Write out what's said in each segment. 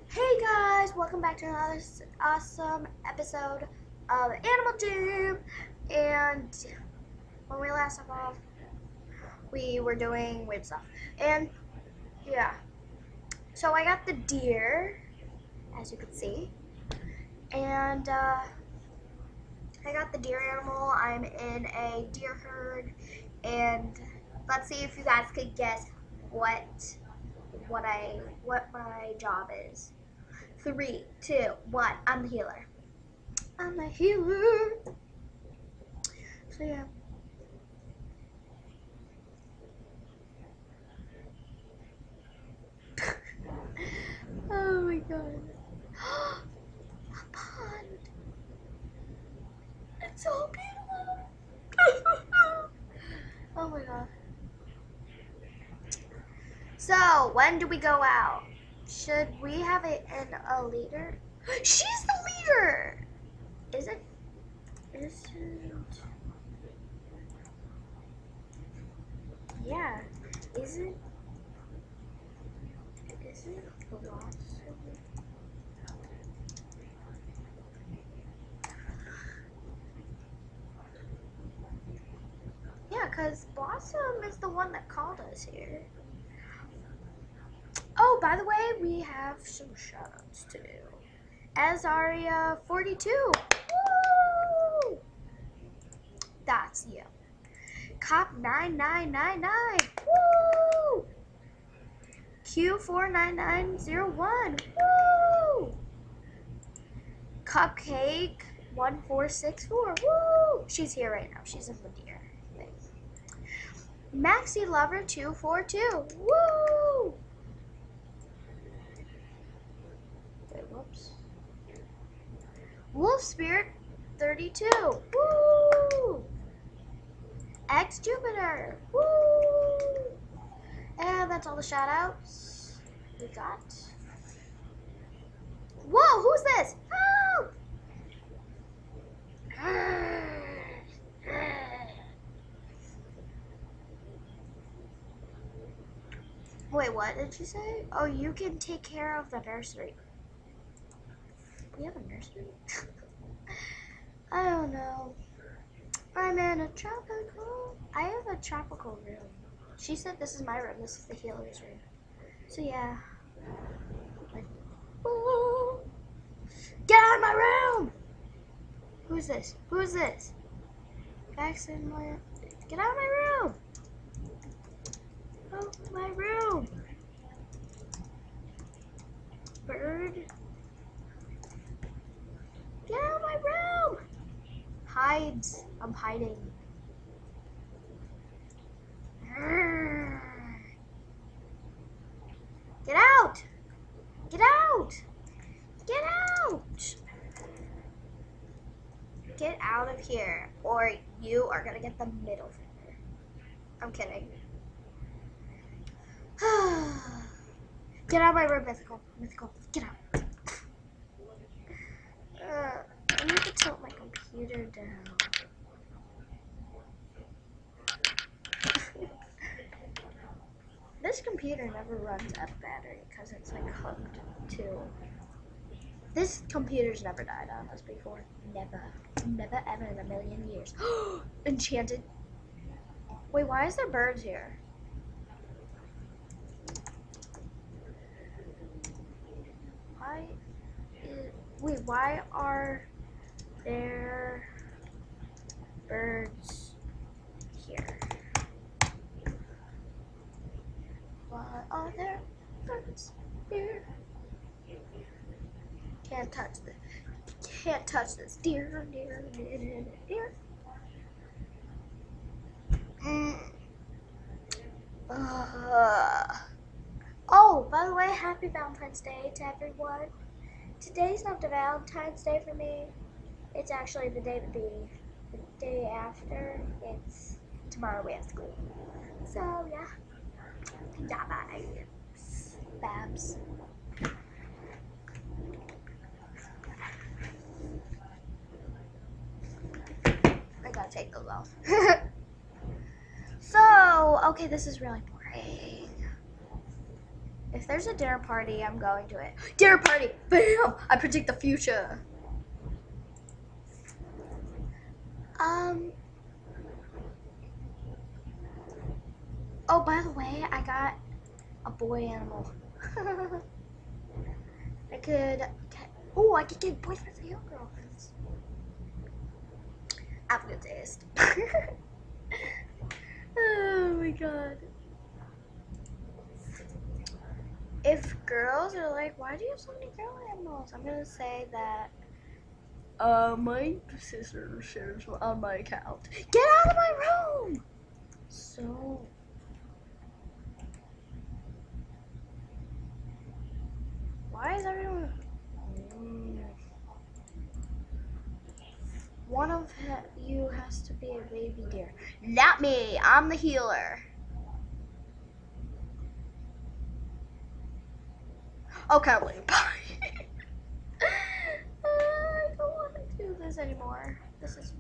Hey guys, welcome back to another awesome episode of Animal Jam. And when we last left off, we were doing weird stuff. And yeah, so I got the deer, as you can see, and I got the deer animal. I'm in a deer herd, and let's see if you guys could guess what my job is. 3, 2, 1. I'm the healer. I'm the healer. So yeah. Oh my god. A pond. It's so beautiful. Oh my god. So when do we go out? Should we have a leader? She's the leader. Isn't? Yeah. Isn't Blossom? Yeah, because Blossom is the one that called us here. Oh, by the way, we have some shoutouts to do. Azaria 42. Woo! That's you. Cop 9999. Woo! Q49901. Woo! Cupcake 1464. Woo! She's here right now. She's in the deer thing. Maxi Lover 242. Woo! Wait, whoops. Wolf Spirit 32. Woo! X Jupiter. Woo! And that's all the shout outs we got. Whoa, who's this? Help! Wait, what did you say? Oh, you can take care of the nursery. We have a nursery? I don't know. I'm in a tropical. I have a tropical room. She said this is my room. This is the healer's room. So yeah. Ooh. Get out of my room! Who's this? Who's this? Jackson, get out of my room! Oh, my room! Bird. Get out of my room! Hides. I'm hiding. Get out! Get out! Get out! Get out of here, or you are gonna get the middle finger. I'm kidding. Get out of my room, Mythical. Mythical, get out. I need to tilt my computer down. This computer never runs out of battery because it's like hooked to. This computer's never died on us before. Never. Never ever in a million years. Enchanted. Wait, why is there birds here? Wait, why are there birds here? Why are there birds here? Can't touch this. Can't touch this. Deer, deer, deer, deer, deer. Oh, by the way, happy Valentine's Day to everyone. Today's not the Valentine's Day for me. It's actually the day after. It's tomorrow we have school. So yeah. Babs. I gotta take those off. So, okay, this is really boring. If there's a dinner party, I'm going to it. Dinner party! Bam! I predict the future. Oh, by the way, I got a boy animal. I could get boyfriends and young girlfriends. I have a good taste. Oh my god. If girls are like, why do you have so many girl animals? I'm gonna say that my sister shares on my account. Get out of my room! So why is everyone one of you has to be a baby deer. Not me, I'm the healer. Okay, wait, bye. I don't want to do this anymore. This is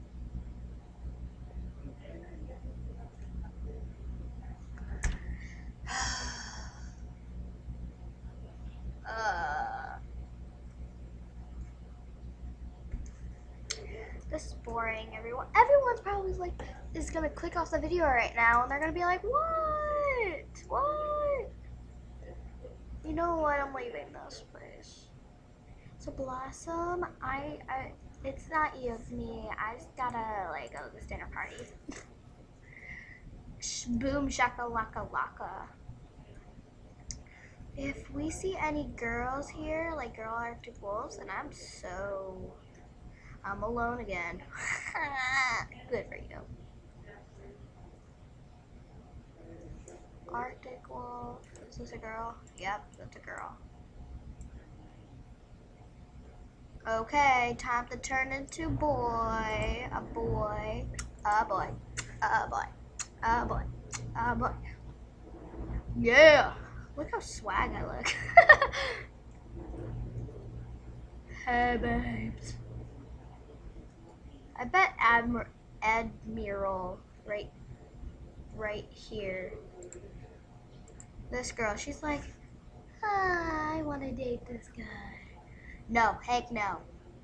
this is boring. Everyone's probably like is gonna click off the video right now and they're gonna be like, what? You know what? I'm leaving this place. So Blossom, it's not you, it's me. I just gotta like go to this dinner party. Boom shaka laka laka. If we see any girls here, like girl Arctic Wolves, then I'm alone again. Good for you. Arctic Wolf, is this a girl? Yep, that's a girl. Okay, time to turn into a boy, a boy, a boy, a boy, a boy, a boy. Yeah, look how swag I look. Hey babes. I bet Admiral right here. This girl, she's like, I want to date this guy. No, heck no.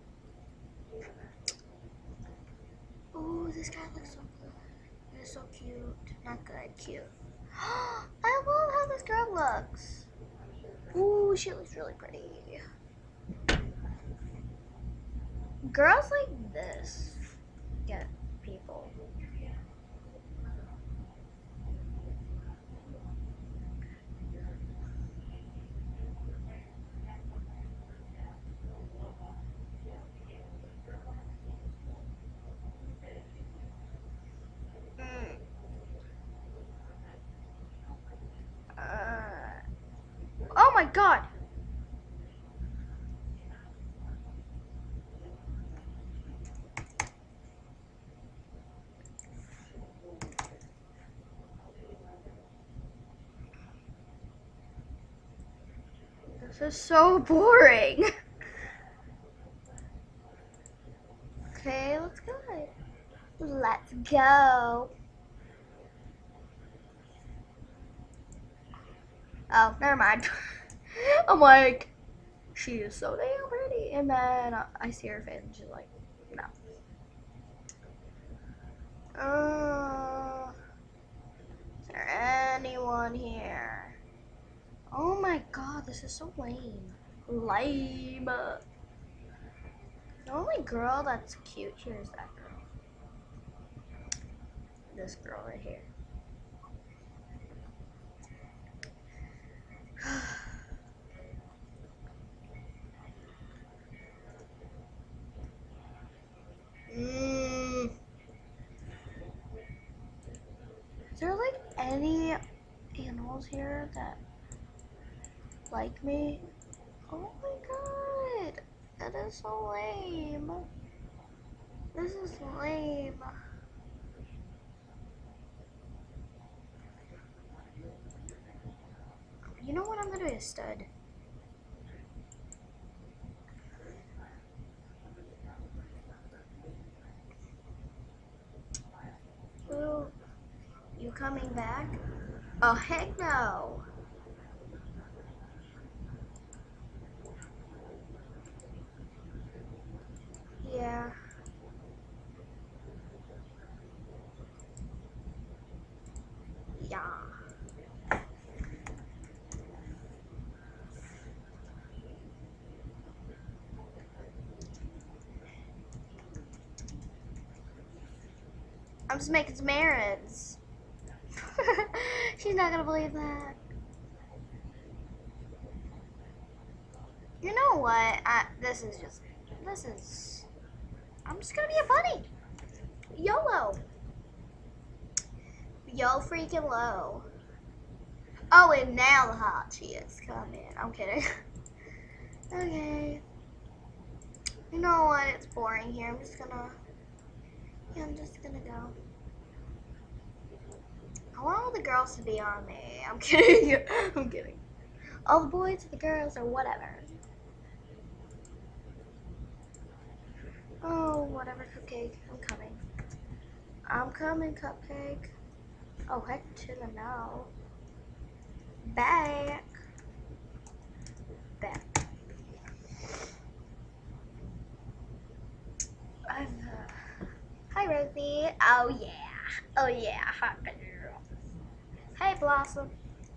Ooh, this guy looks so good. He's so cute. Not good, cute. I love how this girl looks. Ooh, she looks really pretty. Girls like this get people. Oh my god! This is so boring. Okay, let's go. Let's go. Oh, never mind. I'm like, she is so damn pretty. And then I see her face and she's like, no. Is there anyone here? Oh my god, this is so lame. Lame. The only girl that's cute here is that girl. This girl right here. Is there like any animals here that like me? Oh my god, that is so lame. This is lame. You know what? I'm gonna be a stud. Ooh, you coming back? Oh heck no. I'm just making some errands. She's not gonna believe that. You know what? I'm just gonna be a bunny. YOLO. Yo freaking low. Oh, and now the hot chicks come in. I'm kidding. Okay. You know what? It's boring here. I'm just gonna go. I want all the girls to be on me. I'm kidding. I'm kidding. All the boys, the girls, or whatever. Oh, whatever, Cupcake. I'm coming. I'm coming, Cupcake. Oh, heck to the no. Back. Hi, Rosie. Oh, yeah. Oh, yeah. Hot girl. Hey, Blossom.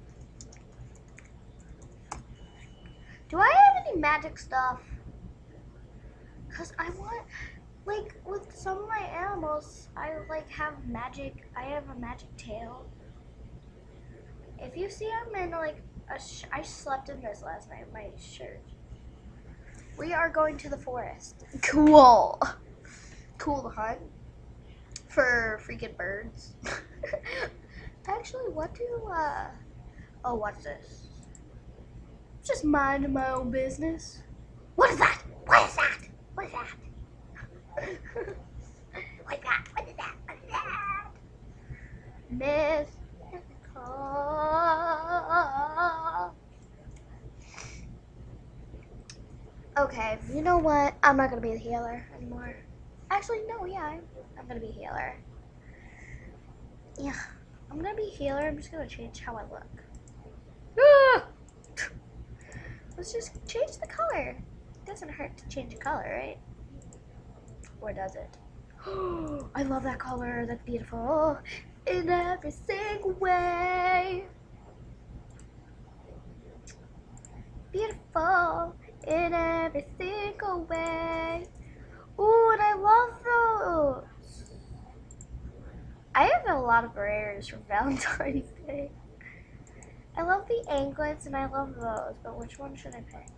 Do I have any magic stuff? Because I want, like, with some of my animals, I, like, have magic. I have a magic tail. If you see, I'm in, like, I slept in this last night, my shirt. We are going to the forest. Cool. Cool to hunt for freaking birds. Actually, oh, what's this? Just minding my own business. What is that? What is that? What is that? What's that? What is that? What is that? Mythical. Okay, you know what? I'm not gonna be the healer anymore. Actually, no, yeah, I'm gonna be a healer. Yeah, I'm gonna be a healer. I'm just gonna change how I look. Ah! Let's just change the color. It doesn't hurt to change the color, right? Or does it? I love that color. That's beautiful in every single way. Beautiful in every single way. Ooh, and I love those. I have a lot of rares for Valentine's Day. I love the anklets and I love those, but which one should I pick?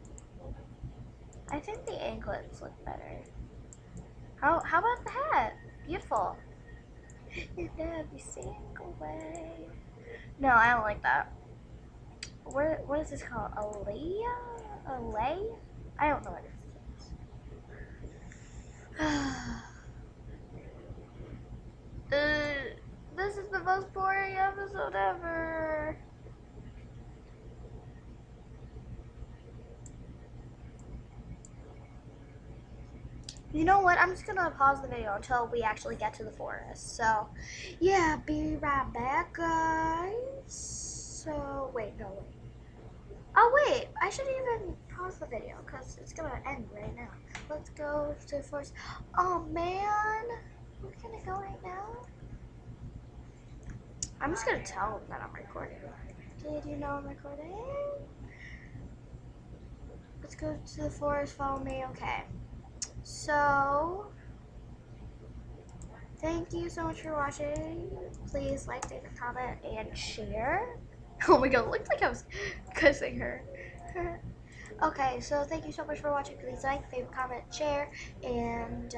I think the anklets look better. How about the hat? Beautiful. In every single way. No, I don't like that. What is this called? Alea? Alay? I don't know what it is. This is the most boring episode ever. You know what? I'm just gonna pause the video until we actually get to the forest. So, yeah, be right back, guys. So, wait, no, wait. Oh, wait, I shouldn't even pause the video because it's gonna end right now. Let's go to the forest. Oh, man. We're gonna go right now. I'm just gonna tell them that I'm recording. Did you know I'm recording? Let's go to the forest, follow me, okay. So, thank you so much for watching. Please like, leave a comment, and share. Oh my god, it looked like I was kissing her. Okay, so thank you so much for watching. Please like, favorite, comment, share, and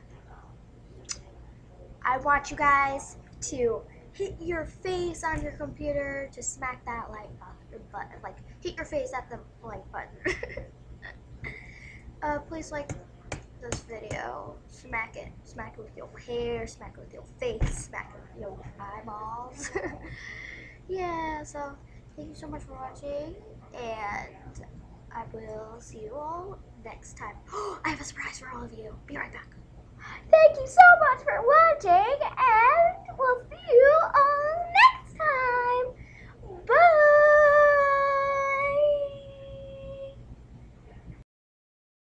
I want you guys to hit your face on your computer to smack that like button. Like, hit your face at the like button. Please like this video. Smack it with your hair, smack it with your face, smack it with your eyeballs. Yeah, so thank you so much for watching, and I will see you all next time. I have a surprise for all of you. Be right back. Thank you so much for watching, and we'll see you on